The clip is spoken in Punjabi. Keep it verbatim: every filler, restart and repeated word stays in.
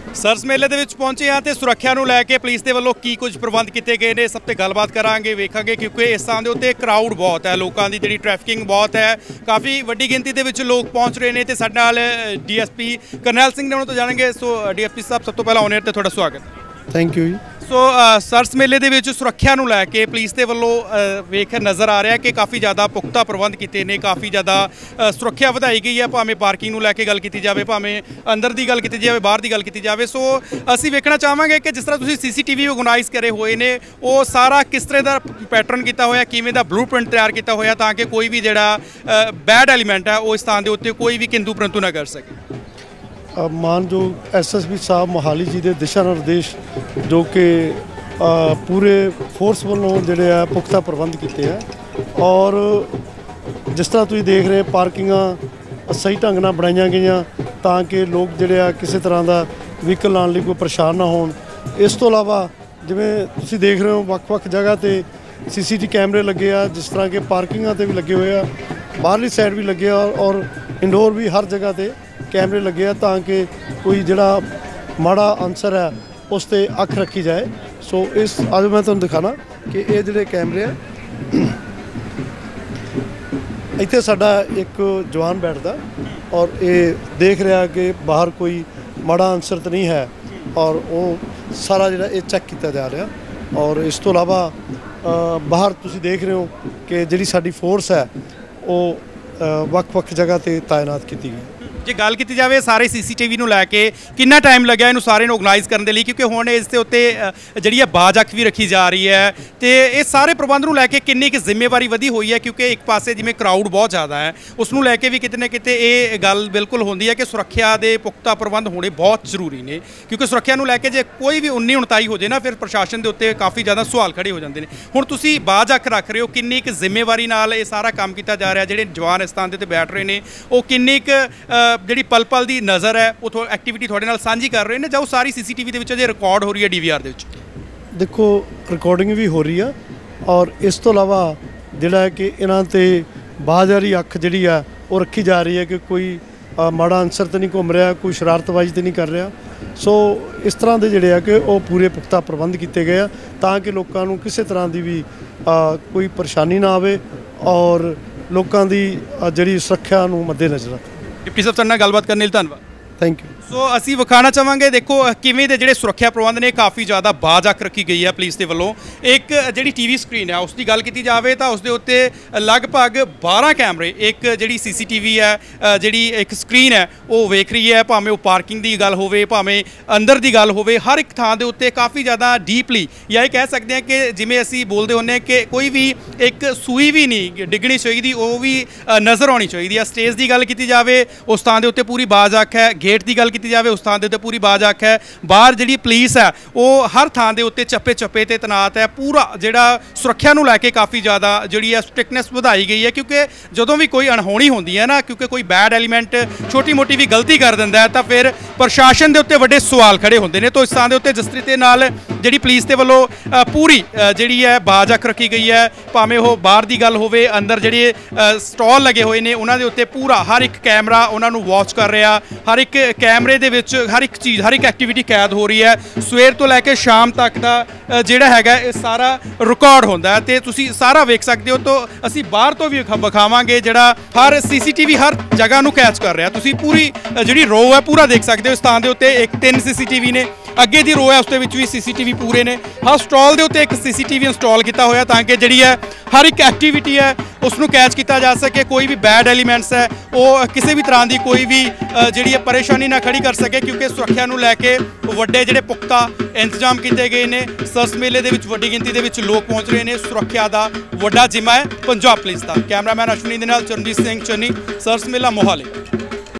ਸਰਸ ਮੇਲੇ ਦੇ ਵਿੱਚ ਪਹੁੰਚੇ ਹਾਂ ਤੇ ਸੁਰੱਖਿਆ ਨੂੰ ਲੈ ਕੇ ਪੁਲਿਸ ਦੇ ਵੱਲੋਂ ਕੀ ਕੁਝ ਪ੍ਰਬੰਧ ਕੀਤੇ ਗਏ ਨੇ ਸਭ ਤੇ ਗੱਲਬਾਤ ਕਰਾਂਗੇ, ਵੇਖਾਂਗੇ ਕਿਉਂਕਿ ਇਸ ਥਾਂ ਦੇ ਉੱਤੇ ਕਰਾਊਡ ਬਹੁਤ ਹੈ, ਲੋਕਾਂ ਦੀ ਜਿਹੜੀ ਟ੍ਰੈਫਿਕਿੰਗ ਬਹੁਤ ਹੈ, ਕਾਫੀ ਵੱਡੀ ਗਿਣਤੀ ਦੇ ਵਿੱਚ ਲੋਕ ਪਹੁੰਚ ਰਹੇ ਨੇ ਤੇ ਸਾਡੇ ਨਾਲ ਡੀਐਸਪੀ ਕਰਨੈਲ ਸਿੰਘ ਨੇ ਉਹਨਾਂ ਤੋਂ ਜਾਣਾਂਗੇ। ਸੋ ਡੀਐਸਪੀ ਸਾਹਿਬ, ਸਭ ਤੋਂ ਪਹਿਲਾਂ ਔਨ 에ਅਰ ਤੇ ਤੁਹਾਡਾ ਸਵਾਗਤ। ਥੈਂਕ ਯੂ ਜੀ। ਸੋ ਸਰਸ ਮੇਲੇ ਦੇ ਵਿੱਚ ਸੁਰੱਖਿਆ ਨੂੰ ਲੈ ਕੇ ਪੁਲਿਸ ਦੇ ਵੱਲੋਂ ਵੇਖ ਨਜ਼ਰ ਆ ਰਿਹਾ ਕਿ ਕਾਫੀ ਜ਼ਿਆਦਾ ਪੁਖਤਾ ਪ੍ਰਬੰਧ ਕੀਤੇ ਨੇ, ਕਾਫੀ ਜ਼ਿਆਦਾ ਸੁਰੱਖਿਆ ਵਧਾਈ ਗਈ ਹੈ, ਭਾਵੇਂ ਪਾਰਕਿੰਗ ਨੂੰ ਲੈ ਕੇ ਗੱਲ ਕੀਤੀ ਜਾਵੇ, ਭਾਵੇਂ ਅੰਦਰ ਦੀ ਗੱਲ ਕੀਤੀ ਜਾਵੇ, ਬਾਹਰ ਦੀ ਗੱਲ ਕੀਤੀ ਜਾਵੇ। ਸੋ ਅਸੀਂ ਵੇਖਣਾ ਚਾਹਾਂਗੇ ਕਿ ਜਿਸ ਤਰ੍ਹਾਂ ਤੁਸੀਂ ਸੀਸੀਟੀਵੀ ਆਰਗੇਨਾਈਜ਼ ਕਰੇ ਹੋਏ ਨੇ, ਉਹ ਸਾਰਾ ਕਿਸ ਤਰ੍ਹਾਂ ਦਾ ਪੈਟਰਨ ਕੀਤਾ ਹੋਇਆ, ਕਿਵੇਂ ਦਾ ਬਲੂਪ੍ਰਿੰਟ ਤਿਆਰ ਕੀਤਾ ਹੋਇਆ ਤਾਂ ਕਿ ਕੋਈ ਵੀ ਜਿਹੜਾ ਬੈਡ ਐਲੀਮੈਂਟ ਹੈ ਉਹ ਇਸ ਥਾਂ ਦੇ ਉੱਤੇ ਕੋਈ ਵੀ ਕਿੰਦੂ ਪਰੰਤੂ ਨਾ ਕਰ ਸਕੇ। ਮਾਨਯੋਗ S S P sahib Mohali ji ਦੇ ਦਿਸ਼ਾ ਨਿਰਦੇਸ਼ ਜੋ ਕਿ ਪੂਰੇ ਫੋਰਸ ਵੱਲੋਂ ਜਿਹੜੇ ਆ ਪੁਖਤਾ ਪ੍ਰਬੰਧ ਕੀਤੇ ਆ, ਔਰ ਜਿਸ ਤਰ੍ਹਾਂ ਤੁਸੀਂ ਦੇਖ ਰਹੇ ਪਾਰਕਿੰਗਾਂ ਸਹੀ ਢੰਗ ਨਾਲ ਬਣਾਈਆਂ ਗਈਆਂ ਤਾਂ ਕਿ ਲੋਕ ਜਿਹੜੇ ਆ ਕਿਸੇ ਤਰ੍ਹਾਂ ਦਾ ਵਹੀਕਲ ਲਾਉਣ ਲਈ ਕੋਈ ਪਰੇਸ਼ਾਨ ਨਾ ਹੋਣ। ਇਸ ਤੋਂ ਇਲਾਵਾ ਜਿਵੇਂ ਤੁਸੀਂ ਦੇਖ ਰਹੇ ਹੋ ਵੱਖ-ਵੱਖ ਜਗ੍ਹਾ 'ਤੇ ਸੀ ਸੀ ਟੀ ਕੈਮਰੇ ਲੱਗੇ ਆ, ਜਿਸ ਤਰ੍ਹਾਂ ਕਿ ਪਾਰਕਿੰਗਾਂ 'ਤੇ ਵੀ ਲੱਗੇ ਹੋਏ ਆ, ਬਾਹਰਲੀ ਸਾਈਡ ਵੀ ਲੱਗੇ ਆ ਔਰ ਇੰਡੋਰ ਵੀ ਹਰ ਜਗ੍ਹਾ 'ਤੇ कैमरे लगे हैं ताकि कोई जड़ा माड़ा आंसर है उस पर अख रखी जाए। सो इस अज मैं तुहानूं दिखाना कि ये जोड़े कैमरे है, इत्थे साडा एक जवान बैठदा और ये देख रहा कि बाहर कोई माड़ा आंसर तो नहीं है और वो सारा जोड़ा ये चैक किया जा रहा। और इस तो इलावा बाहर तुसीं देख रहे हो कि जिहड़ी साडी फोर्स है वो वक्-वक् जगह ते तैनात की गई। ਜੇ ਗੱਲ ਕੀਤੀ ਜਾਵੇ ਸਾਰੇ ਸੀਸੀਟੀਵੀ ਨੂੰ ਲੈ ਕੇ ਕਿੰਨਾ ਟਾਈਮ ਲੱਗਿਆ ਇਹਨੂੰ ਸਾਰੇ ਨੂੰ ਆਰਗੇਨਾਈਜ਼ ਕਰਨ ਦੇ ਲਈ, ਕਿਉਂਕਿ ਹੁਣ ਇਸ ਦੇ ਉੱਤੇ ਜਿਹੜੀ ਹੈ ਬਾਜ ਅੱਖ ਵੀ ਰੱਖੀ ਜਾ ਰਹੀ ਹੈ ਤੇ ਇਹ ਸਾਰੇ ਪ੍ਰਬੰਧ ਨੂੰ ਲੈ ਕੇ ਕਿੰਨੀ ਕੁ ਜ਼ਿੰਮੇਵਾਰੀ ਵਧੀ ਹੋਈ ਹੈ, ਕਿਉਂਕਿ ਇੱਕ ਪਾਸੇ ਜਿਵੇਂ ਕਰਾਊਡ ਬਹੁਤ ਜ਼ਿਆਦਾ ਹੈ ਉਸ ਨੂੰ ਲੈ ਕੇ ਵੀ ਕਿਤੇ ਨਾ ਕਿਤੇ ਇਹ ਗੱਲ ਬਿਲਕੁਲ ਹੁੰਦੀ ਹੈ ਕਿ ਸੁਰੱਖਿਆ ਦੇ ਪੁਖਤਾ ਪ੍ਰਬੰਧ ਹੋਣੇ ਬਹੁਤ ਜ਼ਰੂਰੀ ਨੇ, ਕਿਉਂਕਿ ਸੁਰੱਖਿਆ ਨੂੰ ਲੈ ਕੇ ਜੇ ਕੋਈ ਵੀ ਉੱਨੀ ਉਣਤਾਈ ਹੋ ਜੇ ਨਾ ਫਿਰ ਪ੍ਰਸ਼ਾਸਨ ਦੇ ਉੱਤੇ ਕਾਫੀ ਜ਼ਿਆਦਾ ਸਵਾਲ ਖੜੇ ਹੋ ਜਾਂਦੇ ਨੇ। ਹੁਣ ਤੁਸੀਂ ਬਾਜ ਅੱਖ ਰੱਖ ਰਹੇ ਹੋ, ਕਿੰਨੀ ਕੁ ਜ਼ਿੰਮੇਵਾਰੀ ਨਾਲ ਇਹ ਸਾਰਾ ਕੰਮ ਕੀਤਾ ਜਾ ਰਿਹਾ, ਜਿਹੜੇ ਜਵਾਨ ਇਸ ਥਾਂ ਦੇ ਉੱਤੇ ਬੈਠ ਰਹੇ ਨੇ ਉਹ ਕਿੰਨੀ ਕੁ ਜਿਹੜੀ ਪਲ ਪਲ ਦੀ ਨਜ਼ਰ ਹੈ ਉਹ ਐਕਟੀਵਿਟੀ ਤੁਹਾਡੇ ਨਾਲ ਸਾਂਝੀ ਕਰ ਰਹੇ ਨੇ ਜਾਂ ਉਹ ਸਾਰੀ ਸੀਸੀਟੀਵੀ ਦੇ ਵਿੱਚ ਜੇ ਰਿਕਾਰਡ ਹੋ ਰਹੀ ਹੈ ਡੀ ਵੀ ਆਰ ਦੇ ਵਿੱਚ? ਦੇਖੋ ਰਿਕਾਰਡਿੰਗ ਵੀ ਹੋ ਰਹੀ ਆ ਔਰ ਇਸ ਤੋਂ ਇਲਾਵਾ ਜਿਹੜਾ ਕਿ ਇਹਨਾਂ ਤੇ ਬਾਜ਼ਾਰੀ ਅੱਖ ਜਿਹੜੀ ਆ ਉਹ ਰੱਖੀ ਜਾ ਰਹੀ ਹੈ ਕਿ ਕੋਈ ਮਾੜਾ ਅਨਸਰ ਤਾਂ ਨਹੀਂ ਘੁੰਮ ਰਿਹਾ, ਕੋਈ ਸ਼ਰਾਰਤਬਾਜ਼ੀ ਤਾਂ ਨਹੀਂ ਕਰ ਰਿਹਾ। ਸੋ ਇਸ ਤਰ੍ਹਾਂ ਦੇ ਜਿਹੜੇ ਆ ਕਿ ਉਹ ਪੂਰੇ ਪੁਖਤਾ ਪ੍ਰਬੰਧ ਕੀਤੇ ਗਏ ਆ ਤਾਂ ਕਿ ਲੋਕਾਂ ਨੂੰ ਕਿਸੇ ਤਰ੍ਹਾਂ ਦੀ ਵੀ ਕੋਈ ਪਰੇਸ਼ਾਨੀ ਨਾ ਆਵੇ ਔਰ ਲੋਕਾਂ ਦੀ ਜਿਹੜੀ ਸੁਰੱਖਿਆ ਨੂੰ ਮੱਦੇ ਨਜ਼ਰ ਰੱਖੇ। ਡਿਪਟੀ ਸਾਹਿਬ, ਤੁਹਾਡੇ ਨਾਲ ਗੱਲਬਾਤ ਕਰਨ ਲਈ ਧੰਨਵਾਦ। Thank you. ਸੋ ਅਸੀਂ ਵਿਖਾਣਾ ਚਾਹਾਂਗੇ, ਦੇਖੋ ਕਿਵੇਂ ਦੇ ਜਿਹੜੇ ਸੁਰੱਖਿਆ ਪ੍ਰਬੰਧ ਨੇ, ਕਾਫੀ ਜ਼ਿਆਦਾ ਬਾਜ ਅੱਖ ਰੱਖੀ ਗਈ ਹੈ ਪੁਲਿਸ ਦੇ ਵੱਲੋਂ। ਇੱਕ ਜਿਹੜੀ ਟੀਵੀ ਸਕਰੀਨ ਹੈ ਉਸ ਦੀ ਗੱਲ ਕੀਤੀ ਜਾਵੇ ਤਾਂ ਉਸ ਦੇ ਉੱਤੇ ਲਗਭਗ ਬਾਰਾਂ ਕੈਮਰੇ, ਇੱਕ ਜਿਹੜੀ ਸੀਸੀਟੀਵੀ ਹੈ ਜਿਹੜੀ ਇੱਕ ਸਕਰੀਨ ਹੈ ਉਹ ਵੇਖ ਰਹੀ ਹੈ, ਭਾਵੇਂ ਉਹ ਪਾਰਕਿੰਗ ਦੀ ਗੱਲ ਹੋਵੇ, ਭਾਵੇਂ ਅੰਦਰ ਦੀ ਗੱਲ ਹੋਵੇ, ਹਰ ਇੱਕ ਥਾਂ ਦੇ ਉੱਤੇ ਕਾਫੀ ਜ਼ਿਆਦਾ ਡੀਪਲੀ ਜਾਂ ਇਹ ਕਹਿ ਸਕਦੇ ਹਾਂ ਕਿ ਜਿਵੇਂ ਅਸੀਂ ਬੋਲਦੇ ਹੁੰਦੇ ਹਾਂ ਕਿ ਕੋਈ ਵੀ ਇੱਕ ਸੂਈ ਵੀ ਨਹੀਂ ਡਿੱਗਣੀ ਚਾਹੀਦੀ, ਉਹ ਵੀ ਨਜ਼ਰ ਆਉਣੀ ਚਾਹੀਦੀ ਹੈ। ਸਟੇਜ ਦੀ ਗੱਲ ਕੀਤੀ ਜਾਵੇ ਉਸ ਥਾਂ ਦੇ ਉੱਤੇ ਪੂਰੀ ਬਾਜ ਅੱਖ ਹੈ, ਗੇਟ ਦੀ ਗੱਲ ਕੀਤੀ ਜਾਵੇ ਉਸ ਥਾਂ ਦੇ ਉੱਤੇ ਪੂਰੀ ਬਾਜ ਅੱਖ ਹੈ, ਬਾਹਰ ਜਿਹੜੀ ਪੁਲਿਸ ਹੈ ਉਹ ਹਰ ਥਾਂ ਦੇ ਉੱਤੇ ਚੱਪੇ ਚੱਪੇ ਤੇ ਤੈਨਾਤ ਹੈ। ਪੂਰਾ ਜਿਹੜਾ ਸੁਰੱਖਿਆ ਨੂੰ ਲੈ ਕੇ ਕਾਫੀ ਜ਼ਿਆਦਾ ਜਿਹੜੀ ਹੈ ਸਟ੍ਰਿਕਨੈਸ ਵਧਾਈ ਗਈ ਹੈ, ਕਿਉਂਕਿ ਜਦੋਂ ਵੀ ਕੋਈ ਅਣਹੋਣੀ ਹੁੰਦੀ ਹੈ ਨਾ, ਕਿਉਂਕਿ ਕੋਈ ਬੈਡ ਐਲੀਮੈਂਟ ਛੋਟੀ ਮੋਟੀ ਵੀ ਗਲਤੀ ਕਰ ਦਿੰਦਾ ਹੈ ਤਾਂ ਫਿਰ ਪ੍ਰਸ਼ਾਸਨ ਦੇ ਉੱਤੇ ਵੱਡੇ ਸਵਾਲ ਖੜੇ ਹੁੰਦੇ ਨੇ। ਤਾਂ ਇਸ ਥਾਂ ਦੇ ਉੱਤੇ ਜਿਸ ਤਰੀਕੇ ਨਾਲ ਜਿਹੜੀ ਪੁਲਿਸ ਦੇ ਵੱਲੋਂ ਪੂਰੀ ਜਿਹੜੀ ਹੈ ਬਾਜ ਅੱਖ ਰੱਖੀ ਗਈ ਹੈ, ਭਾਵੇਂ ਉਹ ਬਾਹਰ ਦੀ ਗੱਲ ਹੋਵੇ, ਅੰਦਰ ਜਿਹੜੇ ਸਟਾਲ ਲੱਗੇ ਹੋਏ ਨੇ ਉਹਨਾਂ ਦੇ ਉੱਤੇ ਪੂਰਾ ਹਰ ਇੱਕ ਕੈਮਰਾ ਉਹਨਾਂ ਨੂੰ ਵਾਚ ਕਰ ਰਿਹਾ, ਹਰ ਇੱਕ ਕੈਮਰੇ ਦੇ ਵਿੱਚ ਹਰ ਇੱਕ ਚੀਜ਼, ਹਰ ਇੱਕ ਐਕਟੀਵਿਟੀ ਕੈਦ ਹੋ ਰਹੀ ਹੈ। ਸਵੇਰ ਤੋਂ ਲੈ ਕੇ ਸ਼ਾਮ ਤੱਕ ਦਾ ਜਿਹੜਾ ਹੈਗਾ ਇਹ ਸਾਰਾ ਰਿਕਾਰਡ ਹੁੰਦਾ ਹੈ ਤੇ ਤੁਸੀਂ ਸਾਰਾ ਵੇਖ ਸਕਦੇ ਹੋ। ਤਾਂ ਅਸੀਂ ਬਾਹਰ ਤੋਂ ਵੀ ਵਿਖਾਵਾਂਗੇ ਜਿਹੜਾ ਹਰ ਸੀਸੀਟੀਵੀ ਹਰ ਜਗ੍ਹਾ ਨੂੰ ਕੈਚ ਕਰ ਰਿਹਾ। ਤੁਸੀਂ ਪੂਰੀ ਜਿਹੜੀ ਰੋ ਹੈ ਪੂਰਾ ਦੇਖ ਸਕਦੇ ਹੋ। ਇਸ ਥਾਂ ਦੇ ਉੱਤੇ ਇੱਕ ਤਿੰਨ ਸੀਸੀਟੀਵੀ ਨੇ, ਅੱਗੇ ਦੀ ਰੋ ਹੈ ਉਸ ਦੇ ਵਿੱਚ ਵੀ ਸੀਸੀਟੀਵੀ ਪੂਰੇ ਨੇ, ਹਰ ਸਟਾਲ ਦੇ ਉੱਤੇ ਇੱਕ ਸੀਸੀਟੀਵੀ ਇੰਸਟਾਲ ਕੀਤਾ ਹੋਇਆ ਤਾਂ ਕਿ ਜਿਹੜੀ ਹੈ ਹਰ ਇੱਕ ਐਕਟੀਵਿਟੀ ਹੈ ਉਸ ਨੂੰ ਕੈਚ ਕੀਤਾ ਜਾ ਸਕੇ, ਕੋਈ ਵੀ ਬੈਡ ਐਲੀਮੈਂਟਸ ਹੈ ਉਹ ਕਿਸੇ ਵੀ ਤਰ੍ਹਾਂ ਦੀ ਕੋਈ ਵੀ ਜਿਹੜੀ ਹੈ ਪਰੇਸ਼ਾਨੀ ਨਾ ਖੜੀ ਕਰ ਸਕੇ, ਕਿਉਂਕਿ ਸੁਰੱਖਿਆ ਨੂੰ ਲੈ ਕੇ ਵੱਡੇ ਜਿਹੜੇ ਪੁਖਤਾ ਇੰਤਜ਼ਾਮ ਕੀਤੇ ਗਏ ਨੇ। ਸਰਸ ਮੇਲੇ ਦੇ ਵਿੱਚ ਵੱਡੀ ਗਿਣਤੀ ਦੇ ਵਿੱਚ ਲੋਕ ਪਹੁੰਚ ਰਹੇ ਨੇ, ਸੁਰੱਖਿਆ ਦਾ ਵੱਡਾ ਜ਼ਿੰਮਾ ਹੈ ਪੰਜਾਬ ਪੁਲਿਸ ਦਾ। ਕੈਮਰਾਮੈਨ ਅਸ਼ਵਨੀ ਦੇ ਨਾਲ ਚਰਨਜੀਤ ਸਿੰਘ ਚੰਨੀ, ਸਰਸ ਮੇਲਾ ਮੋਹਾਲੀ।